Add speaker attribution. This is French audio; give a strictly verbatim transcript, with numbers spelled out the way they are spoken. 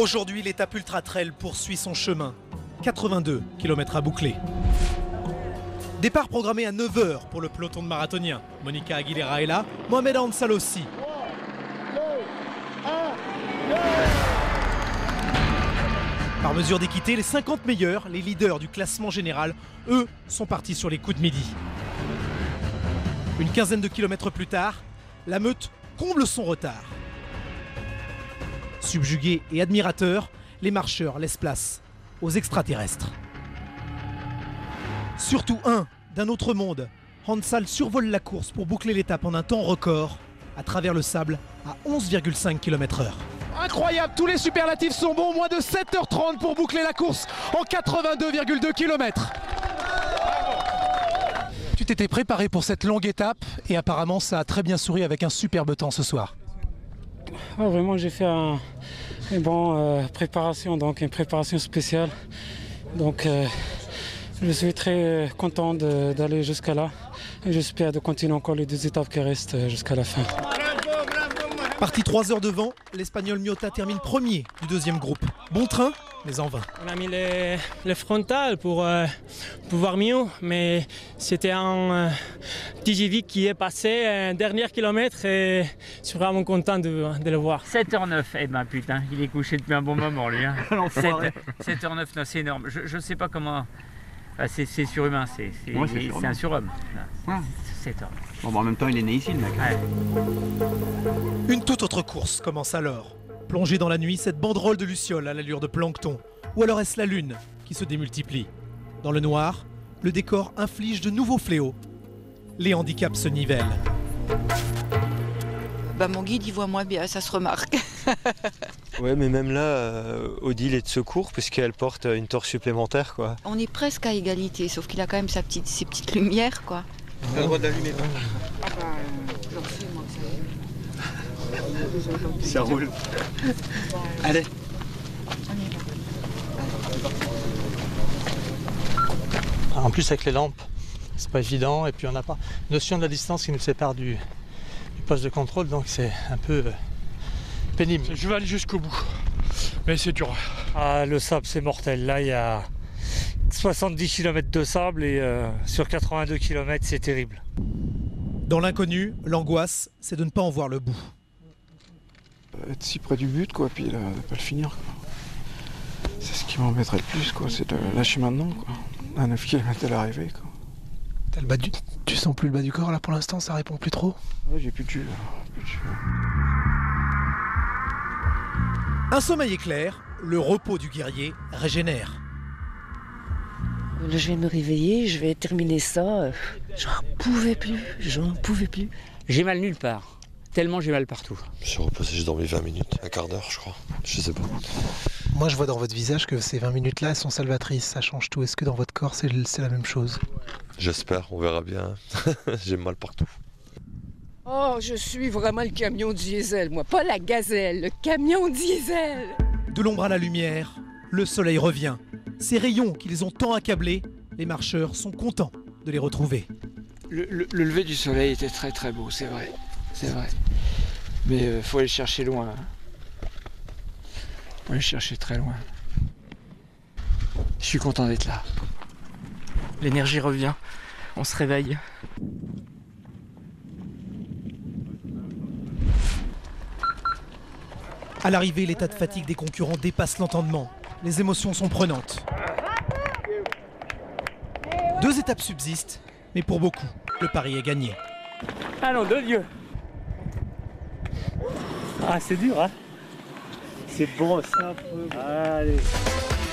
Speaker 1: Aujourd'hui, l'étape Ultra Trail poursuit son chemin. quatre-vingt-deux kilomètres à boucler. Départ programmé à neuf heures pour le peloton de marathoniens. Monica Aguilera est là, Mohamed Ansal aussi. Par mesure d'équité, les cinquante meilleurs, les leaders du classement général, eux, sont partis sur les coups de midi. Une quinzaine de kilomètres plus tard, la meute comble son retard. Subjugués et admirateurs, les marcheurs laissent place aux extraterrestres. Surtout un d'un autre monde, Ansal survole la course pour boucler l'étape en un temps record à travers le sable à onze virgule cinq kilomètres heure. Incroyable, tous les superlatifs sont bons, moins de sept heures trente pour boucler la course en quatre-vingt-deux virgule deux kilomètres. Tu t'étais préparé pour cette longue étape et apparemment ça a très bien souri avec un superbe temps ce soir.
Speaker 2: Ouais, vraiment j'ai fait un, une bonne euh, préparation, donc une préparation spéciale. Donc euh, je suis très content de, d'aller jusqu'à là et j'espère de continuer encore les deux étapes qui restent jusqu'à la fin.
Speaker 1: Parti trois heures devant, l'Espagnol Miota termine premier du deuxième groupe. Bon train, mais en vain.
Speaker 3: On a mis les, les frontales pour euh, pouvoir mieux, mais c'était un euh, T J V qui est passé un dernier kilomètre et je suis vraiment content de, de le voir.
Speaker 4: sept heures neuf, eh ben putain, il est couché depuis un bon moment lui. Hein. sept heures neuf, non, c'est énorme. Je ne sais pas comment... Enfin, c'est, c'est surhumain, c'est, c'est, ouais, c'est, c'est un surhomme. Ouais. sept heures.
Speaker 5: Bon, bah, en même temps, il est né ici, le mec.
Speaker 4: Ouais.
Speaker 1: Une toute autre course commence alors. Plongée dans la nuit, cette banderole de Luciole à l'allure de plancton. Ou alors est-ce la lune qui se démultiplie? Dans le noir, le décor inflige de nouveaux fléaux. Les handicaps se nivellent.
Speaker 6: Bah, mon guide, il voit moins bien, ça se remarque.
Speaker 7: Ouais, mais même là, euh, Odile est de secours puisqu'elle porte une torche supplémentaire, quoi.
Speaker 6: On est presque à égalité, sauf qu'il a quand même sa petite, ses petites lumières, quoi.
Speaker 7: T'as le droit d'allumer, toi.
Speaker 6: Ah bah, j'en sais, moi, que
Speaker 7: ça roule. Allez.
Speaker 8: En plus, avec les lampes, c'est pas évident. Et puis, on n'a pas notion de la distance qui nous sépare du, du poste de contrôle, donc c'est un peu euh, pénible.
Speaker 9: Je vais aller jusqu'au bout, mais c'est dur.
Speaker 2: Ah, le sable, c'est mortel. Là, il y a soixante-dix kilomètres de sable et euh, sur quatre-vingt-deux kilomètres, c'est terrible.
Speaker 1: Dans l'inconnu, l'angoisse, c'est de ne pas en voir le bout.
Speaker 10: Être si près du but, quoi, puis là, de pas le finir, quoi. C'est ce qui m'embêterait le plus, quoi, c'est de lâcher maintenant, quoi. À neuf kilomètres à l'arrivée, quoi.
Speaker 1: T'as le bas du... Tu sens plus le bas du corps, là, pour l'instant, ça répond plus trop?
Speaker 10: Ouais, j'ai plus de jus, là. Plus de jus.
Speaker 1: Un sommeil éclair, le repos du guerrier régénère.
Speaker 11: Là, je viens de me réveiller, je vais terminer ça. J'en pouvais plus, j'en pouvais plus.
Speaker 4: J'ai mal nulle part. Tellement j'ai mal partout.
Speaker 7: Je suis reposé, j'ai dormi vingt minutes, un quart d'heure, je crois. Je sais pas.
Speaker 1: Moi, je vois dans votre visage que ces vingt minutes-là, elles sont salvatrices, ça change tout. Est-ce que dans votre corps, c'est, c'est la même chose?
Speaker 7: J'espère, on verra bien. J'ai mal partout.
Speaker 11: Oh, je suis vraiment le camion diesel, moi, pas la gazelle, le camion diesel.
Speaker 1: De l'ombre à la lumière, le soleil revient. Ces rayons qui les ont tant accablés, les marcheurs sont contents de les retrouver.
Speaker 10: Le, le, le lever du soleil était très très beau, c'est vrai. C'est vrai. Mais il euh, faut aller chercher loin. Hein. Faut aller chercher très loin. Je suis content d'être là.
Speaker 3: L'énergie revient, on se réveille.
Speaker 1: À l'arrivée, l'état de fatigue des concurrents dépasse l'entendement. Les émotions sont prenantes. Deux étapes subsistent, mais pour beaucoup, le pari est gagné.
Speaker 3: Ah non, de Dieu. Ah, c'est dur, hein. C'est bon, ça. Allez.